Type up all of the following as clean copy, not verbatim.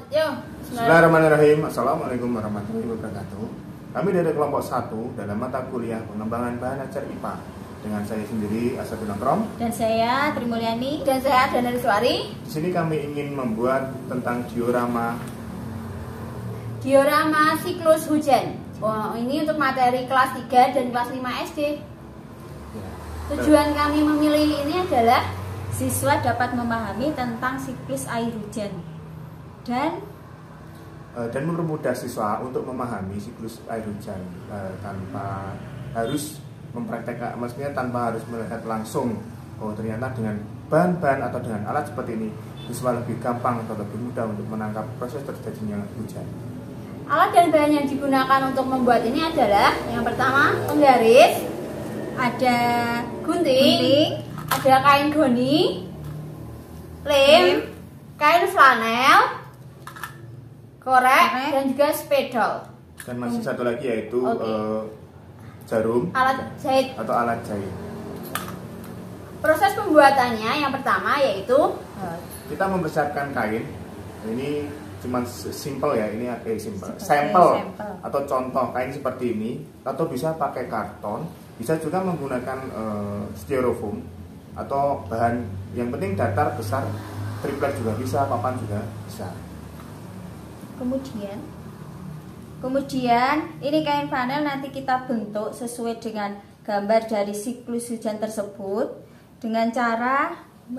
Yuk. Bismillahirrahmanirrahim. Assalamualaikum warahmatullahi wabarakatuh. Kami dari kelompok 1 dalam mata kuliah pengembangan bahan ajar IPA dengan saya sendiri Asadul Akram Dan saya Trimulyani. Dan saya Dana Riswari. Di sini kami ingin membuat tentang diorama Siklus hujan. Ini untuk materi kelas 3 dan kelas 5 SD. Tujuan kami memilih ini adalah siswa dapat memahami tentang siklus air hujan dan mempermudah siswa untuk memahami siklus air hujan tanpa harus mempraktekkan, maksudnya tanpa harus melihat langsung. Oh, ternyata dengan bahan-bahan atau dengan alat seperti ini siswa lebih gampang atau lebih mudah untuk menangkap proses terjadinya hujan. Alat dan bahan yang digunakan untuk membuat ini adalah yang pertama penggaris, ada gunting, ada kain goni, lem, kain flanel, korek, dan juga spidol. Dan masih satu lagi yaitu jarum, alat jahit atau alat jahit. Proses pembuatannya yang pertama yaitu kita mempersiapkan kain. Ini cuma simple ya, ini agak simple. Sampel atau contoh kain seperti ini, atau bisa pakai karton, bisa juga menggunakan styrofoam atau bahan yang penting datar besar, triplek juga bisa, papan juga bisa. Kemudian ini kain flanel nanti kita bentuk sesuai dengan gambar dari siklus hujan tersebut dengan cara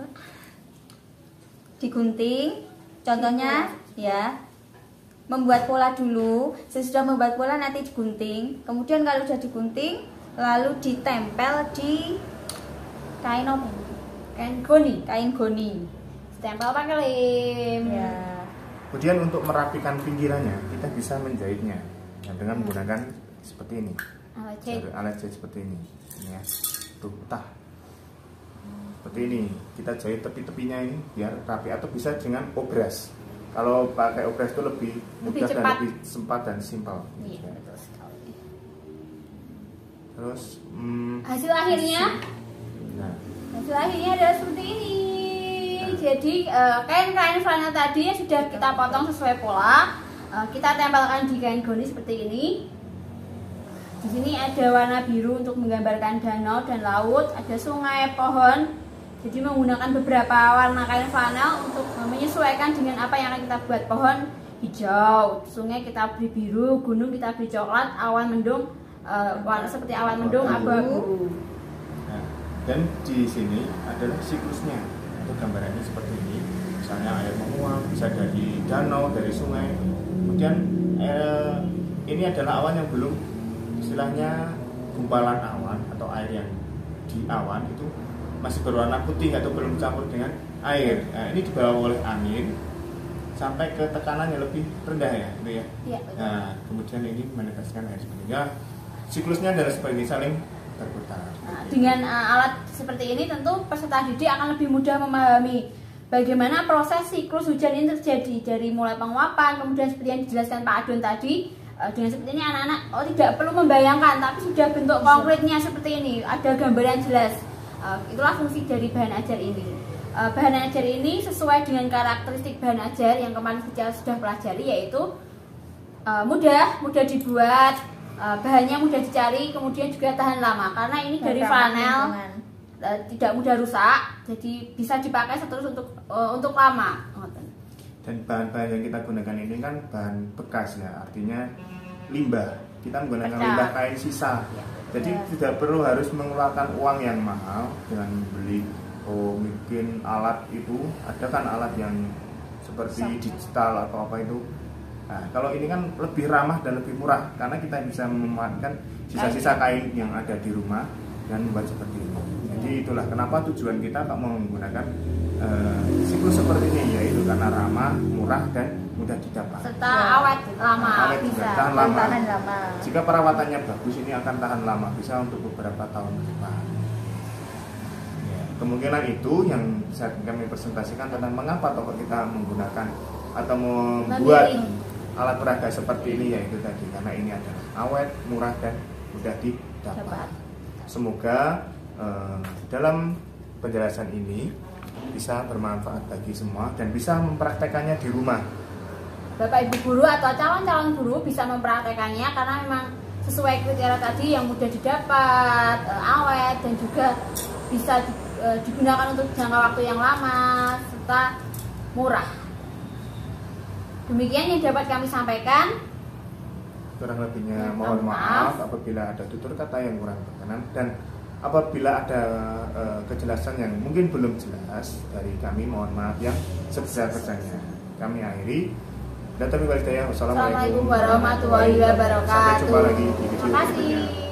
digunting. Contohnya ya, membuat pola dulu. Sesudah membuat pola nanti digunting. Kemudian kalau sudah digunting lalu ditempel di kain apa? Kain goni. Ditempel pakai lem. Ya. Kemudian untuk merapikan pinggirannya kita bisa menjahitnya dengan menggunakan seperti ini. Alat jahit seperti ini. Ini ya. Tuh, seperti ini. Kita jahit tepi-tepinya ini biar rapi, atau bisa dengan obras. Kalau pakai obras itu lebih mudah dan lebih cepat dan simpel. Iya, betul sekali. Terus hasil akhirnya adalah seperti ini. Jadi kain flanel tadi yang sudah kita potong sesuai pola, kita tempelkan di kain goni seperti ini. Di sini ada warna biru untuk menggambarkan danau dan laut, ada sungai, pohon. Jadi menggunakan beberapa warna kain flanel untuk menyesuaikan dengan apa yang akan kita buat. Pohon hijau, sungai kita beri biru, gunung kita beri coklat, awan mendung warna seperti awan mendung abu-abu. Nah, dan di sini adalah siklusnya. Untuk gambarannya seperti ini. Misalnya air menguap bisa dari danau, dari sungai. Kemudian ini adalah awan yang belum, istilahnya gumpalan awan atau air yang di awan itu masih berwarna putih atau belum campur dengan air. Nah, ini dibawa oleh angin sampai ke tekanan yang lebih rendah ya, gitu ya. Iya, nah, kemudian ini menetaskan air sebenarnya. Siklusnya adalah seperti ini, saling berputar. Nah, dengan alat seperti ini tentu peserta didik akan lebih mudah memahami bagaimana proses siklus hujan ini terjadi dari mulai penguapan, kemudian seperti yang dijelaskan Pak Adon tadi. Dengan seperti ini anak-anak tidak perlu membayangkan, tapi sudah bentuk konkretnya seperti ini, ada gambar yang jelas. Itulah fungsi dari bahan ajar ini. Bahan ajar ini sesuai dengan karakteristik bahan ajar yang kemarin kita sudah pelajari, yaitu mudah dibuat, bahannya mudah dicari, kemudian juga tahan lama karena ini dari flanel, tidak mudah rusak, jadi bisa dipakai terus untuk lama. Dan bahan-bahan yang kita gunakan ini kan bahan bekas ya, artinya limbah. Kita menggunakan limbah kain sisa. Jadi tidak perlu harus mengeluarkan uang yang mahal dengan membeli mungkin alat itu. Ada kan alat yang seperti digital atau apa itu. Nah, kalau ini kan lebih ramah dan lebih murah karena kita bisa memanfaatkan sisa-sisa kain yang ada di rumah dan membuat seperti ini. Jadi itulah kenapa tujuan kita menggunakan siklus seperti ini, yaitu karena ramah, murah, dan mudah didapat. Serta awet lama, bisa tahan lama. Jika perawatannya bagus, ini akan tahan lama, bisa untuk beberapa tahun ke depan. Ya, kemungkinan itu yang bisa kami presentasikan tentang mengapa toko kita menggunakan atau membuat alat peraga seperti ini, yaitu tadi karena ini adalah awet, murah, dan mudah didapat. Semoga dalam penjelasan ini bisa bermanfaat bagi semua dan bisa mempraktekannya di rumah. Bapak Ibu guru atau calon-calon guru bisa mempraktekannya karena memang sesuai kriteria tadi yang mudah didapat, awet dan juga bisa digunakan untuk jangka waktu yang lama serta murah. Demikian yang dapat kami sampaikan. Kurang lebihnya mohon maaf apabila ada tutur kata yang kurang berkenan dan apabila ada kejelasan yang mungkin belum jelas dari kami, mohon maaf yang sebesar-besarnya. Kami akhiri. Dan wassalamualaikum warahmatullahi wabarakatuh. Sampai jumpa lagi di video Terima kasih.